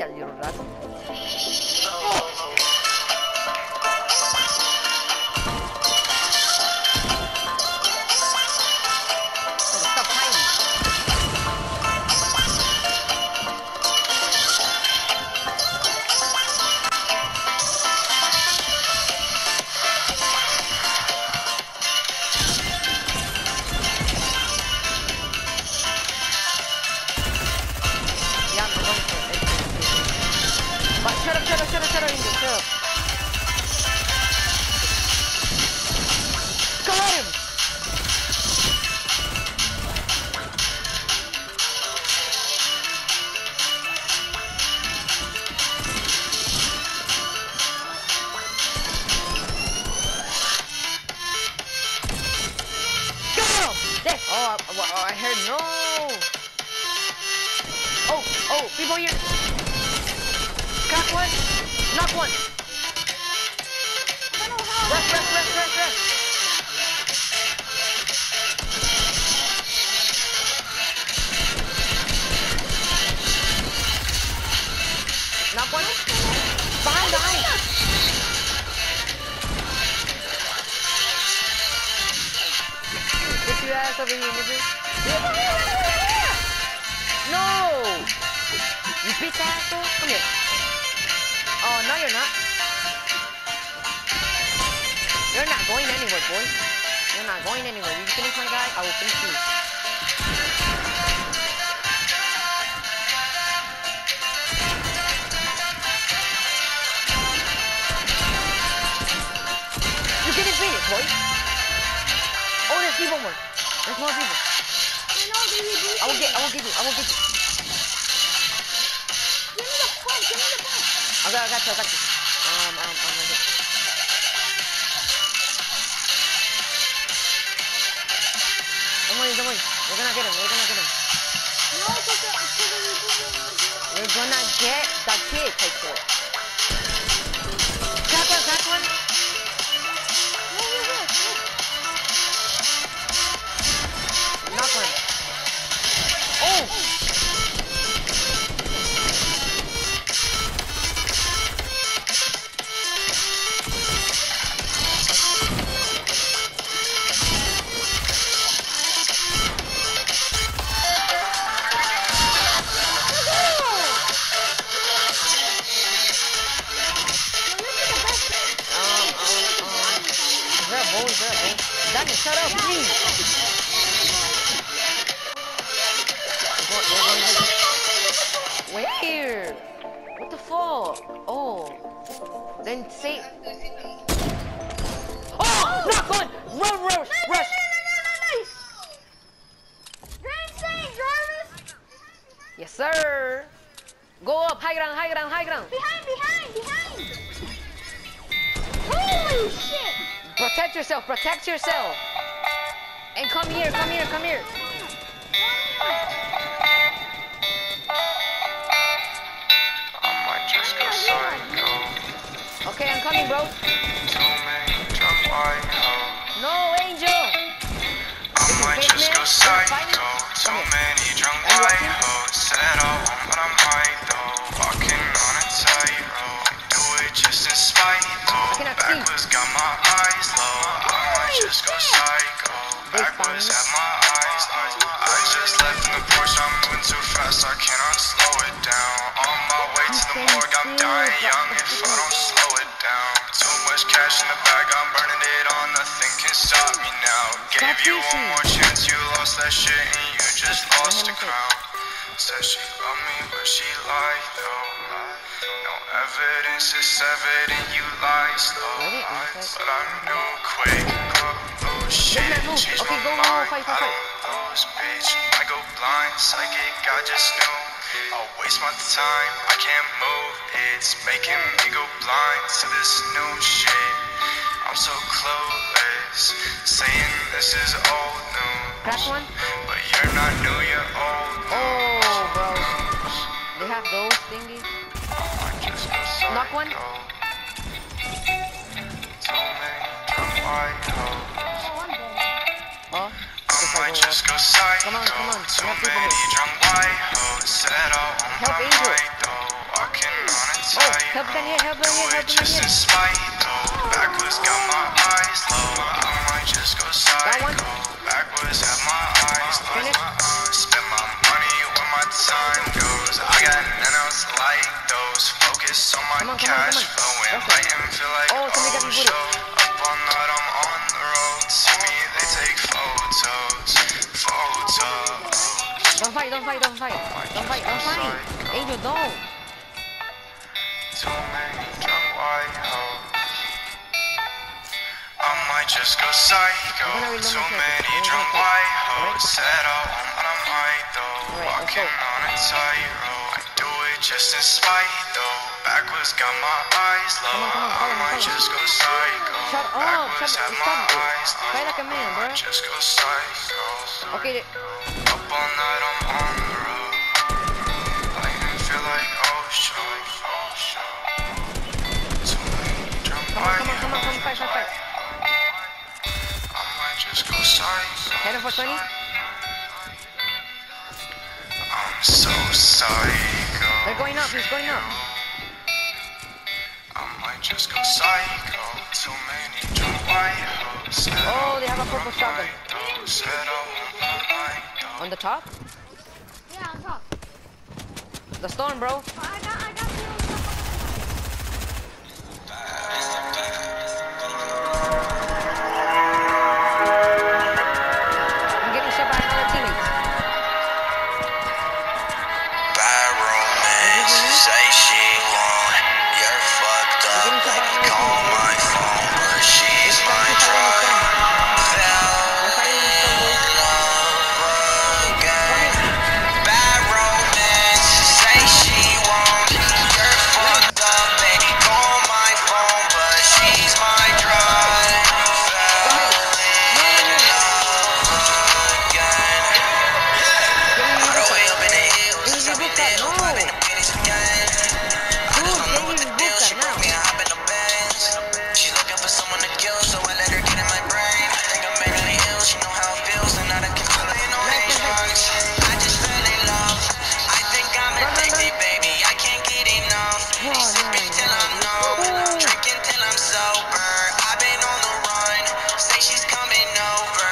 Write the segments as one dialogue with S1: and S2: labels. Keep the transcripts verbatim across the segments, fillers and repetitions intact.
S1: gracias, little rat. Stop hiding. Yeah, I'm going for it. But shut up, shut up, shut up, shut up, Angel, shut up. Go at him! There. Oh, I, I heard no. Oh, oh, people here. Crack one. Knock one. Rush, rush, rush, rush, rush. Knock one. Behind, behind. Get your ass over here, nigga. No! You bitch asshole. Come here. Oh, no, you're not. You're not going anywhere, boy. You're not going anywhere. You finish my guy, I will finish you. You didn't beat it, boy. Oh, there's people more. There's more people. I will get, I will get you, I will get you.
S2: Give me the punch, give me the punch.
S1: Okay, I got you, I got you. Um, um, I'm right here. Don't worry, don't worry. We're gonna get him, we're gonna get him.
S2: No, it's okay. It's okay.
S1: We're gonna get the kid, I said. Crack one, crack one. Knock one. Oh! Danny, shut up, please! Where? What the fuck? Oh. Then say... Oh! Knock one! Run, rush, rush!
S2: You're insane, Jarvis!
S1: Yes, sir! Go up, high ground, high ground, high ground!
S2: Behind, behind, behind! Holy shit!
S1: Protect yourself, protect yourself! And come here, come here, come here! Okay, I'm coming, bro. No, Angel!
S3: I might just go psycho. So many drunk white hoes. Said I won't, but I might though. Walking on a tightrope. Do it just in spite though. Backwards got my eyes low. I might just go psycho. Backwards have my eyes low. I just left in the Porsche. I'm moving too fast. I cannot slow it down. On my way to the morgue. I'm dying young if I don't slow it down. Too much cash in the bag. I'm burning it on. Nothing can stop me now. Gave you one more chance. You lost that shit and you just lost the crown. Said she loved me, but she lied though. No evidence is evident, you lie slow. But I knew quick. Oh shit, changed my mind. I don't lose, bitch. I go blind, psychic. I just knew. I'll waste my time. I can't move. It's making me go blind to this new shit. I'm so clueless, saying this is old news.
S1: Crack one?
S3: But you're not new, you're old news.
S1: Oh, bro. They have those thingies. Knock one?
S3: Too many drunk white hoes.
S1: Oh.
S3: I might just go psycho.
S1: Come on, come on.
S3: Too many drunk white hoes. Said I won't, but I might though. walking on a
S1: Oh, help them
S3: tightrope.
S1: here, help them
S3: Do
S1: here, help
S3: it
S1: them
S3: just
S1: here.
S3: in spite, though. Backwards got my eyes low. I might just go
S1: Got one.
S3: psycho. Backwards have my eyes low.
S1: Finish.
S3: Spend my money where my time goes. I got nothing else like those. Focus on my
S1: Come on, come on,
S3: cash
S1: come on.
S3: flow and
S1: That's it.
S3: write and feel like
S1: Oh, somebody got
S3: oh
S1: me booted.
S3: show. Up all night, I'm on the road. See me, they take photos. Photos.
S1: Don't fight, don't fight, don't fight. Don't fight, don't fight. Angel, don't.
S3: Too many drunk white hoes. I might just go psycho.
S1: I'm gonna reload
S3: Too
S1: my clip.
S3: many
S1: I'm
S3: drunk
S1: gonna
S3: white
S1: clip.
S3: hoes. Said I won't, but I might though.
S1: Alright, let's
S3: Walking
S1: go.
S3: on a tightrope. I do it just in spite though. Backwards got my eyes low.
S1: Come on, come on,
S3: I
S1: follow me,
S3: might
S1: follow me.
S3: just go psycho.
S1: Shut up,
S3: Backwards
S1: shut
S3: have
S1: up,
S3: my
S1: stop it.
S3: eyes low.
S1: Fight like a man,
S3: I
S1: bro.
S3: might just go psycho.
S1: Okay,
S3: Up all night, I'm on the road. I even feel like oh show, oh show. Too many drunk
S1: come on,
S3: white
S1: come on, come on, come on, fight, fight, fight.
S3: I might just go psycho.
S1: Head him for twenty.
S3: I'm so psycho.
S1: They're going up, he's going up.
S3: I might just go psycho. Too many drunk white hoes. Said
S1: Oh, they have a
S3: I
S1: purple shotgun.
S3: might though. Said I won't, but I might though.
S1: On the top?
S2: Yeah, on top.
S1: The storm, bro.
S2: But I got, I got the little
S1: I'm getting shot by another teammate.
S3: Bad romance, say she want. You're fucked up, baby, call my phone, but she's my drug. Fell in love again. Bad romance, say she want. You're fucked up, baby, call my phone, but she's my drug. Fell in love again. All the way up in the hills, tell me they don't fight in the pennies again. I just don't know what the deal. She broke me and hop in the Benz. She looking for someone to kill, so I let her get in my brain. I think I'm mentally ill. She know how it feels, and now I can feel it in all these drugs. I just fell in love. I think I'm addicted, baby. I can't get enough. Sipping till I'm numb, drinking till I'm sober. I've been on the run. Say she's coming over.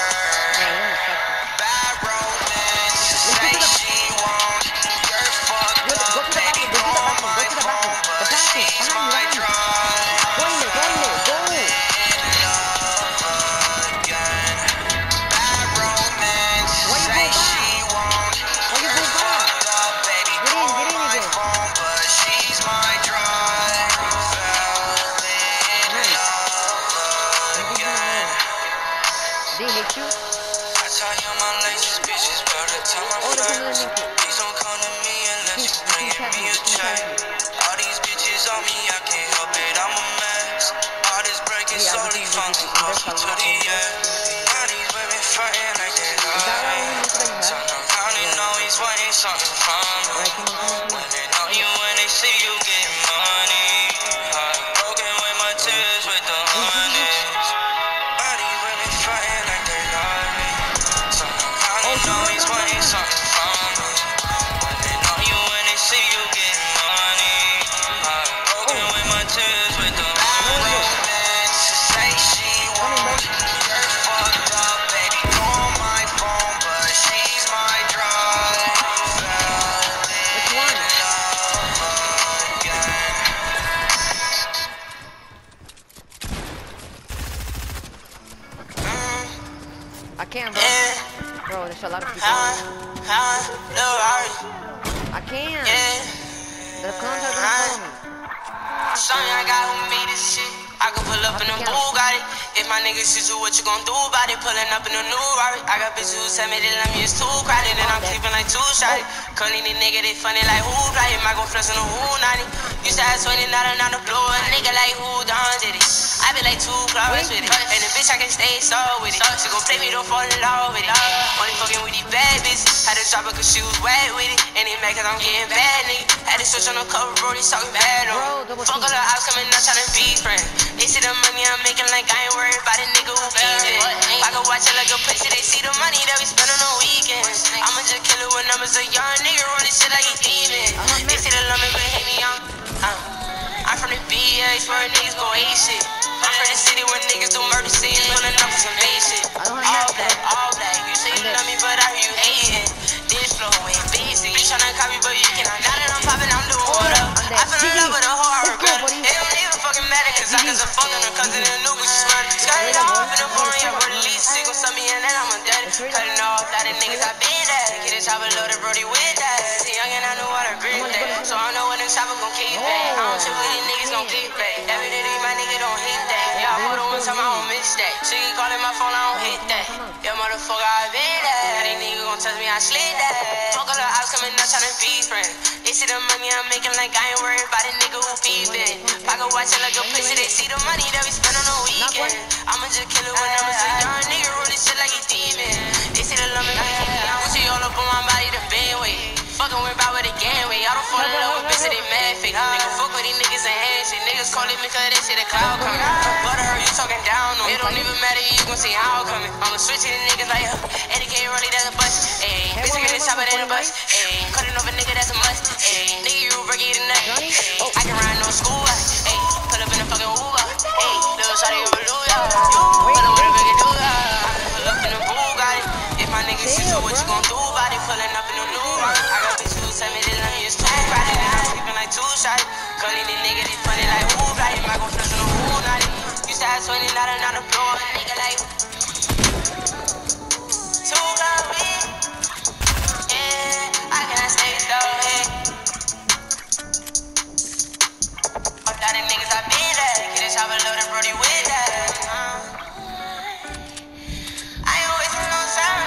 S3: Bad romance, say she won't. You're fucked up, baby, call my phone, but she's my drug.
S1: Go in there, go in there, go.
S3: In love again. Bad romance, say she won't.
S1: Why you
S3: You're
S1: go back?
S3: fucked up, baby,
S1: Get in,
S3: call
S1: get in
S3: my
S1: again.
S3: phone, but she's my drug. Fell in
S1: Nice.
S3: love again.
S1: They hit you?
S3: I tell you my latest bitches about the time I
S1: Oh, there's another
S3: flex.
S1: link.
S3: Please don't come to me unless you bringing me a check. All these bitches on me, I can't help it, I'm a mess. All this breaking
S1: Yeah,
S3: slowly
S1: everything's
S3: falling
S1: ridiculous.
S3: closer
S1: There's a
S3: to
S1: lot
S3: the
S1: of
S3: end. All these women fighting like they
S1: Is that
S3: love
S1: all
S3: me.
S1: you that you have?
S3: Sometimes I know he's wanting something from me.
S1: Alright, come on, come on, come
S3: When
S1: on.
S3: they know you, when they see you getting money. Heartbroken with my tears, with the hundreds. All these women fighting like they love me. Sometimes I know he's wanting something from me. When they know you, when they see you getting money. Heartbroken with my tears, with the romance. Say she won't. You're fucked up, baby, call my phone, but she's my drug. Fell
S1: Which one?
S3: in love again. Mm,
S1: I can't, bro.
S3: yeah,
S1: Bro, there's a lot of people.
S3: huh, huh, Lil Rari,
S1: I can't.
S3: yeah.
S1: The clones are gonna follow me.
S3: Sonny, I got who made this shit. I can pull up in a Bugatti. If my niggas see you, what you gon' do about it? Pulling up in a new Rari. I got bitches who tell me they love me, it's too crowded. And I'm sleeping like two shotty. Calling these niggas, they funny like who fly? Am I gon' flex on the who ninety? Used to have twenty, now I'm not the blue. A nigga like who done did it? I be like two flowers with it. And the bitch, I can stay so with it. She gon' play me, don't fall in love with it. Only fucking with these bad bitches. Had to drop her cause she was wet with it. And it mad cause I'm getting bad, nigga. Had to switch on the cover, bro, they talking bad on me. Fuck all the ops coming out tryna be friends. They see the money I'm making like I ain't worried about a nigga who feeds it. I can watch it like a place that they see the money that we spend on the weekends. I'ma just kill it with numbers, a young nigga running shit like he demon. They see the lumber, but B A, swear niggas gon' hate shit. I'm from the city where niggas do murder scenes, pulling up for some base shit. All black, all black. You say you love me, but I hear you hating. This flow ain't basic. You tryna copy, but you cannot. Now that I'm poppin', I'm doing what up. I fell in love with a whole I regret it. It don't even fucking matter, cause I can a fuck on her cousin and new Gucci sweater. Skirted off in the porn, yeah, bro, the least sick on something, and then I'm a daddy. Cutting off, lot of niggas I been that. Get a chopper loaded, Brody with that. See, young and I know what I agree with that. So I know when them chopper gon' keep that. I don't trip with these niggas gon' keep that. Every day, my nigga don't hit that. Yeah, I hold on one time, I don't miss that. She keep calling my phone, I don't hit that. Yeah, motherfucker, I been that. These niggas gon' touch me, I slid that. Fuck all the ops coming up tryna be friends. They see the money I'm making like I ain't worried about a nigga who peepin'. Pocket watchin' like a pussy, they see the money that we spend on the weekend. I'ma just kill it when I'm a sick young nigga, roll this shit like a demon. They see the love me, I want you all up on my body, the band weight. Fuckin' with about with the game weight. I don't fall in love with bitch, they mad fake. Nigga fuck with these niggas and handshake. Niggas calling me cause they see the cloud coming. Butter her, you talking down on me. It don't even matter, you gon' see how I'm coming. I'ma switch to the niggas like, uh, Eddie K. Rolly, that's a bust. Ayy, bitch, I get a chopper, that's a bust. Ayy, cutting off a nigga, that's a must. Ayy, nigga, you break it in the neck. Ayy, I can ride no school bus. Ayy, pull up in a fucking Uber. Ayy, little shawty over Louis. Pull up with a big dude. Pull up in a Bugatti. If my niggas see so what you gon' do about it? Pulling up in a new one. I got bitch who send me this let me just too crowded. And I'm sleeping like two shots. Calling these niggas, they funny like who got it? Might gon' flex on the who not it. Used to have twenty, now they're not a blow. Nigga like too got me. Yeah, I can't stay though. Hey. Fuck that the niggas I been at. Get a chopper loaded, Brody with that. I ain't wasting no time.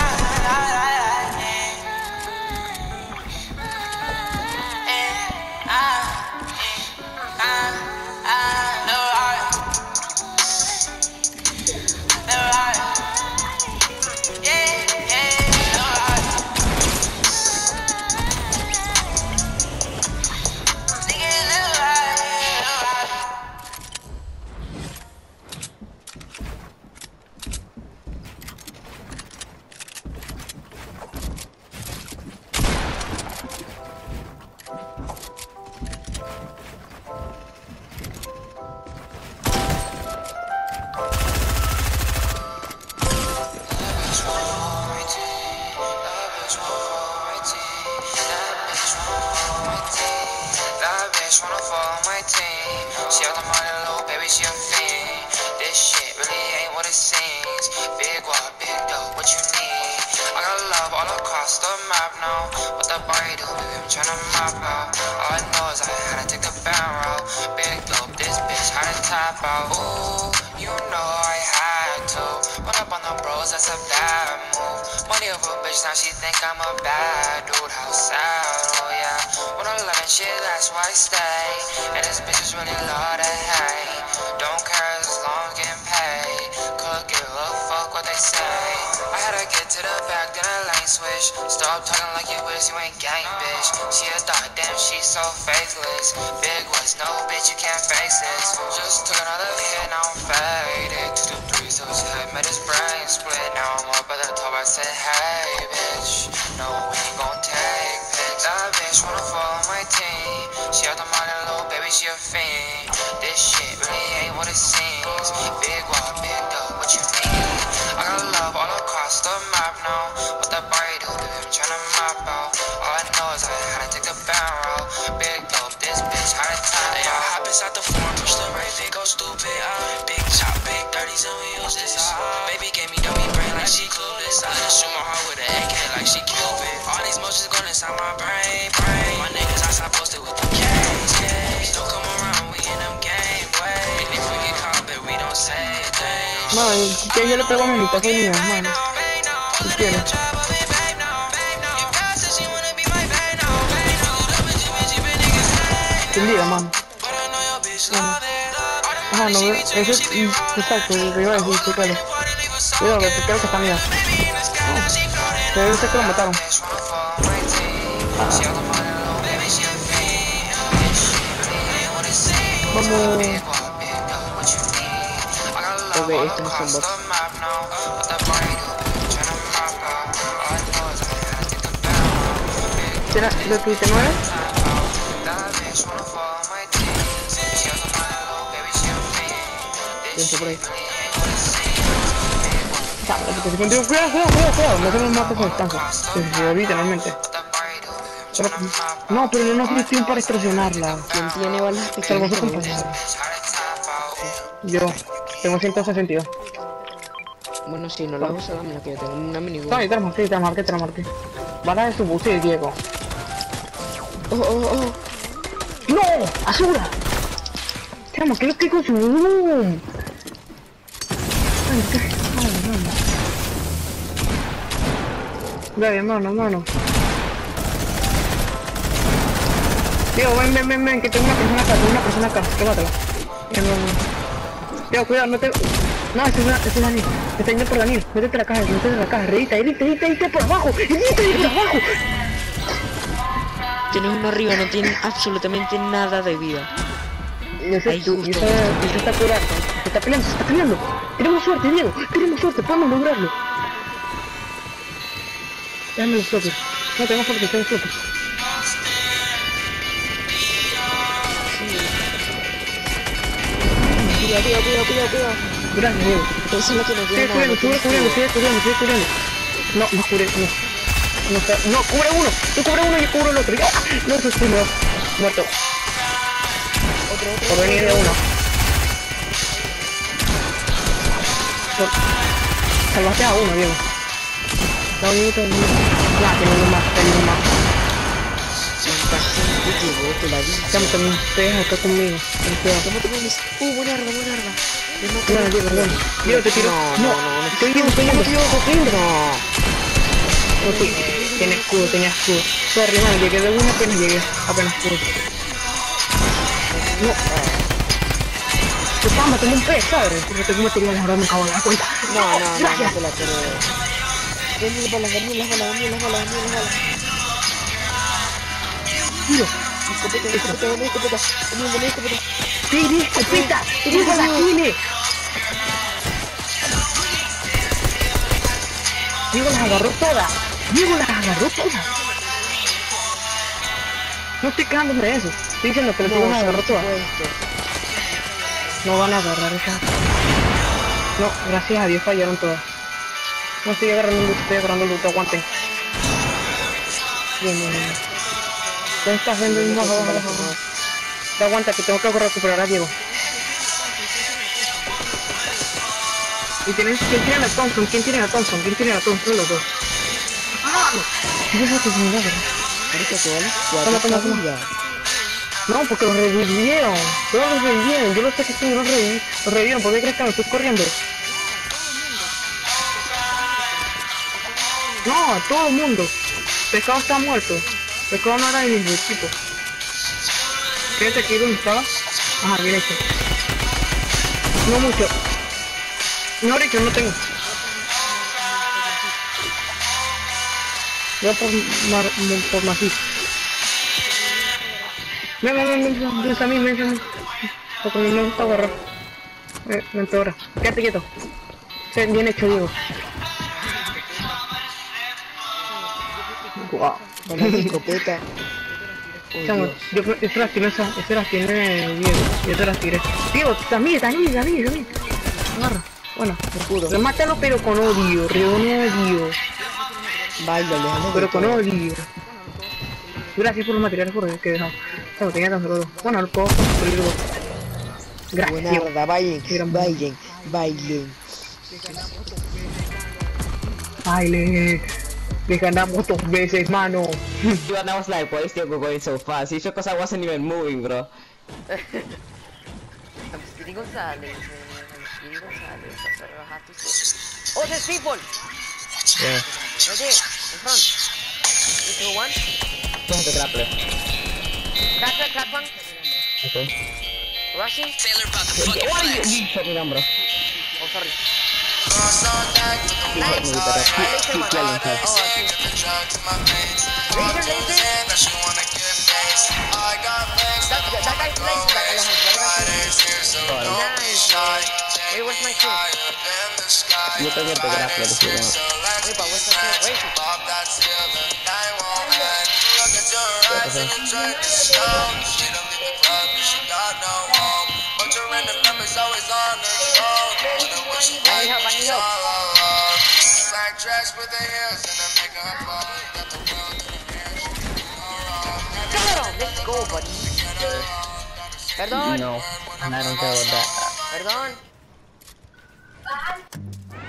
S4: Wanna fall on my team. She out the money, little baby, she a fiend. This shit really ain't what it seems. Big walk, big dope, what you need? I got love all across the map now. What the body do, baby, I'm tryna mop out. All I know is I had to take the barrel. Big dope, this bitch had to tap out. Ooh, you know I had to. Run up on the bros, that's a bad move. Money over bitch, now she think I'm a bad dude. How sad, oh yeah. When I love and shit, that's why I stay. And this bitch is really love to hate. Don't care as long as getting paid. Could give a fuck what they say. I had to get to the back, then I lane switch. Stop talking like you wish you ain't gang, bitch. She a thought, damn, she's so faithless. Big was no bitch, you can't face this. Just took another hit, now I'm faded. Two to three, so his head made his brain split. Now I'm up at the top, I said, hey, bitch. No, we ain't gon' take pics. That bitch wanna fall on my team. She out the money, little baby, she a fiend. This shit really ain't what it seems. Big walk, big dope, what you need? I got love all across the map now. What that body do, baby, I'm tryna mop out. All I know is I had to take the barrel. Big dope, this bitch had a time.
S3: Hey, I hop inside the form, push the rave, it go stupid. Uh, big chop, big thirties, and we use this. Uh, baby gave me dummy brain like she clueless. I uh, shoot my heart with an A K like she Cupid. All these motions going inside my brain, brain. My niggas outside posted with the K's, K's. Don't come around, we in them game way. And if we get caught, but we don't say things.
S1: No, si quieres yo le pego a mi mitad soy mío, hermano. Si quieres. Sin vida, mano. Bueno. Ajá, no veo. Eso es exacto, lo que iba a decir, sí, claro. Cuidado, que creo que está mía. Oh. Debe ser que lo mataron. Ah. Vamos. Ok, este no es un bot. ¿Será de tu nueve?
S5: está por ahí.
S1: Cuidado, cuidado, cuidado, cuidado, no tenemos más de distancia. Se dio literalmente. Pero, no, pero yo no quiero tiempo para extorsionarla.
S5: ¿Quién tiene balas
S1: Salvo
S5: pequeñas?
S1: su compañero. Yo tengo ciento sesenta y dos.
S5: Bueno, si no la uso, dame la que yo tengo una minibus.
S1: No, te la marqué, te la marqué, te la marqué. Bala de su bus y Diego.
S5: Oh, oh, oh.
S1: ¡No! ¡Azula! Chamo, ¿qué es lo que con su boom? Ay, qué... Ay, no, no. Dale, hermano, hermano. Diego, ven, ven, ven, ven, que tengo una persona acá, tengo una persona acá, tómatela. Diego, cuidado, no te... No, ese es una, ese es Daniel, está yendo por Daniel, métete a la caja, métete a la caja, redita, edita, edita, edita por abajo, edita, edita por abajo.
S5: Tienes uno arriba, no tiene absolutamente nada de vida.
S1: Y ese
S5: Ahí
S1: es tú, y
S5: justo.
S1: ese, y ese está curado, se está peleando, se está peleando. Tenemos suerte, Diego, tenemos suerte, podemos lograrlo. Déjame los bloques, no tengo suerte, tengo suerte.
S5: Cuidado, cuidado, cuidado, cuidado, cuidado.
S1: Gracias, Diego.
S5: Esa es la que no
S1: Sigue
S5: tiene nada.
S1: cubriendo,
S5: no
S1: sigue
S5: tiene
S1: cubriendo,
S5: escudo.
S1: sigue cubriendo, sigue cubriendo. No, no cubre, no. No, está, no, cubre uno, tú cubre uno y yo cubro el otro. ¡Ya! No, eso sí, no. Muerto.
S5: Otro, otro,
S1: Por venir de uno. Por... Salvaste a uno, Diego. No, Diego, está bien. Nah, tiene uno más, tiene uno más.
S5: ¿Cuánta gente llegó? Te la vi.
S1: Estamos también, ustedes acá conmigo. Ten cuidado.
S5: ¿Cómo te pones? Uh, buena arma, buena arma. Me mato.
S1: No, Diego, no. Diego, te tiro.
S5: No, no, no, no.
S1: Estoy yendo, estoy yendo.
S5: estoy yendo. No.
S1: No, tú, tiene escudo, tenía escudo. Sorry, man, llegué de una apenas llegué. Apenas pude. No. Yo estaba matando un pez, ¿sabes? Porque tengo material, ahora me acabo de dar cuenta.
S5: No, no, no, no
S1: Gracias.
S5: te la quiero. Dame las balas, dame las balas, dame las balas, dame las balas.
S1: Tiro.
S5: Escopeta, escopeta, dame escopeta. Dame, dame escopeta.
S1: ¡Tiri, escopeta! ¡Diego la tiene! Diego las agarró todas. Diego las agarró todas. No estoy quejándome de eso. Estoy diciendo que Diego las agarró todas. No van a agarrar esas. No, gracias a Dios fallaron todas. No estoy agarrando el loot, estoy agarrando el loot, aguanten. Bien, bien, bien. ¿Dónde estás viendo el mismo? Abajo, abajo, abajo. Te aguanta, que tengo que recuperar a Diego. Y tienes, ¿quién tiene la Thompson? ¿Quién tiene la Thompson? ¿Quién tiene la Thompson? Los dos. ¡Ah! ¿Qué es eso que se me da, verdad?
S5: Ahorita todas las
S1: Toma,
S5: cuatro
S1: toma,
S5: están
S1: toma.
S5: vivas.
S1: No, porque los revivieron. Todos los revivieron. Yo lo sé que sí, los reviví. Los revivieron. ¿Por qué crees que me estoy corriendo? No, todo el mundo. Pescado está muerto. Pescado no era de mi equipo. Quédate aquí donde estaba. Ajá, bien hecho. No mucho. No, Richo, no tengo. Voy a por, mar, por macizo. Ven, ven, ven, ven, ven a mí, ven a mí. Porque a mí me gusta agarrar. Eh, vente ahora. Quédate quieto. Sí, bien hecho, Diego. Guau.
S5: Con la escopeta. Oh,
S1: Chamo,
S5: Dios.
S1: yo, yo se las tiene esa, se las tiene Diego. Yo te las tiré. Diego, también, también, también, también. Agarra. Bueno,
S5: Escudo.
S1: remátalo pero con odio, Río, con odio.
S5: Baila, déjame.
S1: Pero con odio. Gracias por los materiales por que he dejado. Chamo, tenía tan solo dos. Bueno, lo puedo construir dos. Gracias. Diego.
S5: Buenarda, bailen,
S1: Mira,
S5: bailen, bailen.
S1: Baile. Le ganamos dos veces, mano.
S6: Dude, and I was like, why is Diego going so fast? It's because I wasn't even moving, bro.
S2: I'm Speedy Gonzalez. man. I'm Speedy Gonzalez. That's what I have to say. Oh, there's people!
S6: Yeah.
S2: Right there, in front. Is there one?
S6: Don't the grappler.
S2: Crack, crack, crack one.
S6: Okay.
S2: Rushing.
S6: Why you, you shot me down, bro?
S2: Oh, sorry.
S6: He hit me with that. Keep, keep yelling,
S2: Oh,
S6: cuz.
S2: I see. Laser, laser. That, that, that guy's laser, that Alejandro. That guy's laser. Nice. Wait, where's my kill?
S6: You can get the grappler if you want.
S2: Wait, but where's the kill? Where is it?
S6: Okay.
S3: dress with the heels and the makeup on. Got the world in the hands.
S2: Cabrón, let's go, buddy. Perdón.
S6: No, I don't care about that.
S2: Perdón.